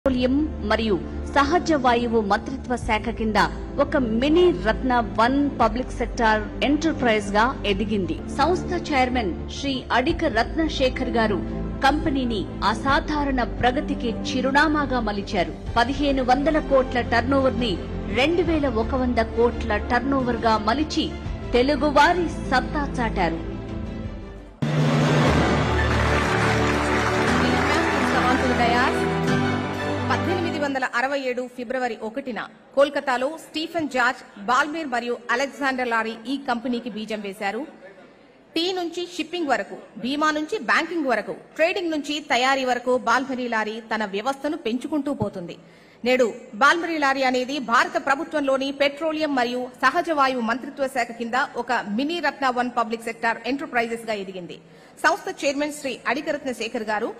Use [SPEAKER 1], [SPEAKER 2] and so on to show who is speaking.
[SPEAKER 1] Petroleum మరియు సహజ వాయువు మంత్రిత్వ శాఖ కింద ఒక mini ratna one public sector enterprise గా ఎదిగింది. సంస్థ చైర్మన్ శ్రీ అడిక రత్నశేఖర్ గారు కంపెనీని అసాధారణ ప్రగతికి చిరునామాగా మలిచారు. 1500 కోట్ల టర్నోవర్ ని 2100 కోట్ల టర్నోవర్ గా మలిచి తెలుగువారి సత్తా చాటారు.
[SPEAKER 2] 1867 ఫిబ్రవరి 1న కోల్కతాలో స్టీఫెన్ జార్జ్, బాల్మేర్ మరియు అలెగ్జాండర్ లారీ ఈ కంపెనీకి బీజం వేశారు. టీ నుంచి షిప్పింగ్ వరకు, బీమా నుంచి బ్యాంకింగ్ వరకు, ట్రేడింగ్ నుంచి తయారీ వరకు బాల్మెరీ లారీ తన వ్యవస్థను పెంచుకుంటూ పోతుంది. నేడు బాల్మెరీ లారీ అనేది భారత ప్రభుత్వంలోని పెట్రోలియం మరియు సహజ వాయువు మంత్రిత్వ శాఖ కింద ఒక mini ratna one public sector enterprises గా ఎదిగింది. సంస్థ చైర్మన్ శ్రీ అడిక రత్నశేఖర్ గారు